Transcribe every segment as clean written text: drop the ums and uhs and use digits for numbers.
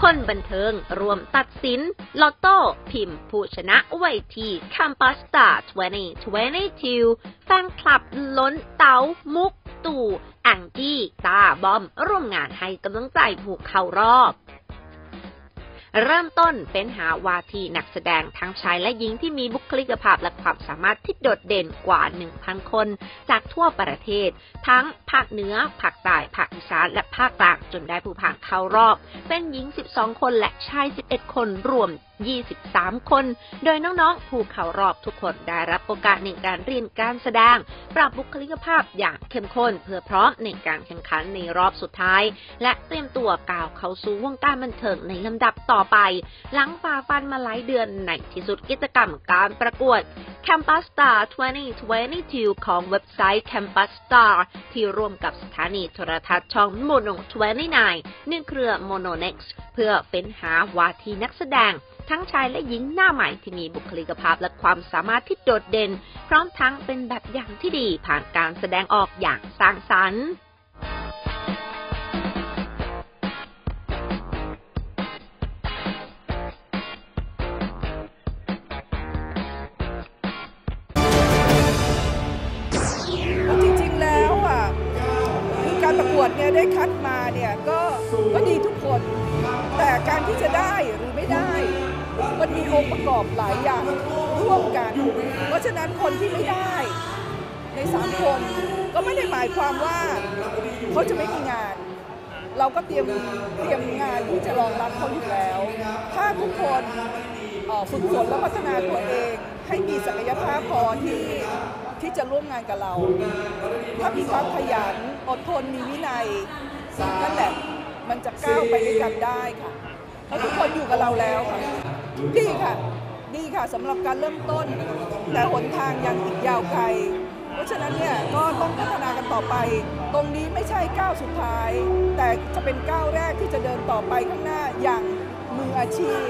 คนบันเทิงรวมตัดสินลอตโต้พิมพ์ผู้ชนะเวที Campus Star 2022 แฟนคลับล้นเต๋ามุกตู่แองจี้ตาบอมร่วมงานให้กำลังใจผู้เข้ารอบเริ่มต้นเป็นหาวาทีนักแสดงทั้งชายและหญิงที่มีบุคลิกภาพและความสามารถที่โดดเด่นกว่า 1,000 คนจากทั่วประเทศทั้งภาคเหนือภาคใต้ภาคอีสานและภาคกลางจนได้ผู้ผ่านเข้ารอบเป็นหญิง 12 คนและชาย 11 คนรวม 23 คน โดยน้องๆผู้เข้ารอบทุกคนได้รับโอกาสในการเรียนการแสดงปรับบุคลิกภาพอย่างเข้มข้นเพื่อพร้อมในการแข่งขันในรอบสุดท้ายและเตรียมตัวก้าวเข้าสู่วงการบันเทิงในลำดับต่อไปหลังฝ่าฟันมาหลายเดือนในที่สุดกิจกรรมการประกวด Campus Star 2022 ของเว็บไซต์ Campus Star ที่ร่วมกับสถานีโทรทัศน์ช่อง Mono 29 ในเครือ Mono Next เพื่อเป็นหาวาทีนักแสดงทั้งชายและหญิงหน้าใหม่ที่มีบุคลิกภาพและความสามารถที่โดดเด่นพร้อมทั้งเป็นแบบอย่างที่ดีผ่านการแสดงออกอย่างสร้างสรรค์จริงๆแล้วคือการประกวดเนี่ยได้คัดมาเนี่ยก็ดีทุกคนแต่การที่จะได้หรือไม่ได้มันมีองค์ประกอบหลายอย่างร่วมกันเพราะฉะนั้นคนที่ไม่ได้ใน3คนก็ไม่ได้หมายความว่าเขาจะไม่มีงานเราก็เตรียมงานที่จะรองรับเขาอยู่แล้วถ้าทุกคนฝึกฝนและพัฒนาตัวเองให้มีศักยภาพพอที่จะร่วมงานกับเราถ้ามีความขยันอดทนมีวินัยนั่นแหละมันจะก้าวไปด้วยกันได้ค่ะเพราะทุกคนอยู่กับเราแล้วค่ะดีค่ะสำหรับการเริ่มต้นแต่หนทางยังอีกยาวไกลเพราะฉะนั้นเนี่ยก็ต้องพัฒนากันต่อไปตรงนี้ไม่ใช่ก้าวสุดท้ายแต่จะเป็นก้าวแรกที่จะเดินต่อไปข้างหน้าอย่างมืออาชีพ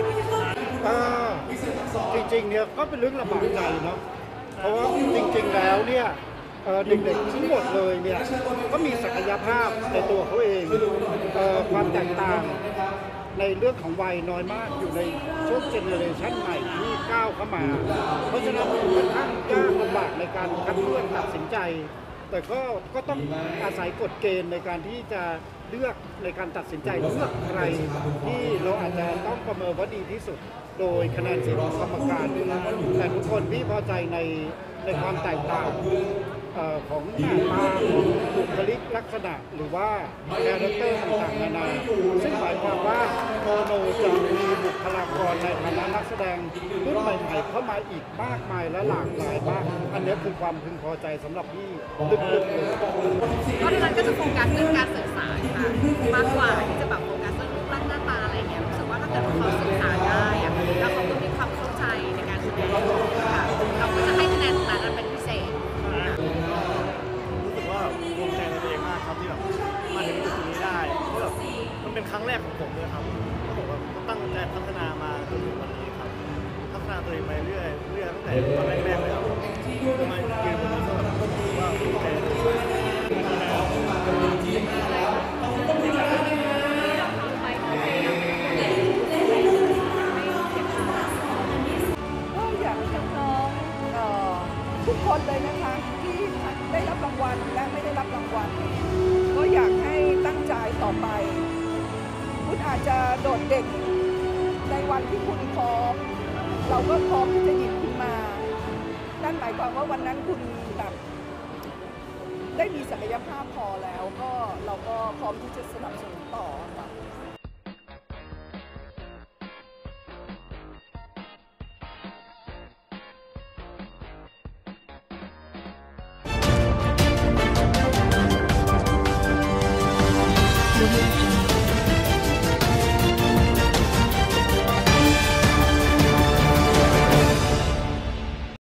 จริงๆเนี่ยก็เป็นเรื่องลำบากใจเนาะเพราะว่าจริงๆแล้วเนี่ยเด็กๆทั้งหมดเลยเนี่ยก็มีศักยภาพในตัวเขาเองความแตกต่างในเรื่องของวัยน้อยมากอยู่ในช่วงเจเนอเรชันใหม่ที่ก้าวเข้ามาเพราะฉะนั้นมันค่อนข้างยากลำบากในการคัดเลือกตัดสินใจแต่ก็ต้องอาศัยกฎเกณฑ์ในการที่จะเลือกในการตัดสินใจเลือกใครที่เราอาจจะต้องประเมินว่าดีที่สุดโดยคะแนนเสียงของกรรมการแต่ทุกคนที่พอใจในความแตกต่างของหน้าตาของบุคลิกลักษณะหรือว่าคาแรคเตอร์ต่างๆนานาซึ่งหมายความว่าโมโนจะมีบุคลากรในฐานะนักแสดงรุ่นใหม่ๆเข้ามาอีกมากมายและหลากหลายมากอันนี้คือความพึงพอใจสำหรับพี่ลึกๆเลยเพราะฉะนั้นก็จะโฟกัสเรื่องการสื่อสารค่ะมากกว่าที่จะแบบโฟกัสเรื่องรูปร่างหน้าตาอะไรอย่างเงี้ยรู้สึกว่าถ้าเกิดเขาสื่อสารได้อะแล้วเขาก็มีความเข้าใจในการแสดงค่ะเราก็จะให้คะแนนตรงนั้นเป็นพิเศษรู้สึกว่าภูมิใจในตัวเองมากครับที่แบบมาถึงจุดนี้ได้แบบมันเป็นครั้งแรกของผมเลยครับผมแบบตั้งใจพัฒนามาจนถึงวันนี้ครับพัฒนาตัวเองไปเรื่อยตั้งแต่ตอนแรกๆเลยครับมายืนบนนี้ก็แบบว่าภูมิใจในตัวเองทุกคนเลยนะคะที่ได้รับรางวัลและไม่ได้รับรางวัลก็อยากให้ตั้งใจต่อไปคุณอาจจะโดดเด่นในวันที่คุณพร้อมเราก็พร้อมที่จะหยิบคุณมานั่นหมายความว่าวันนั้นคุณแบบได้มีศักยภาพพอแล้วก็เราก็พร้อมที่จะสนับสนุน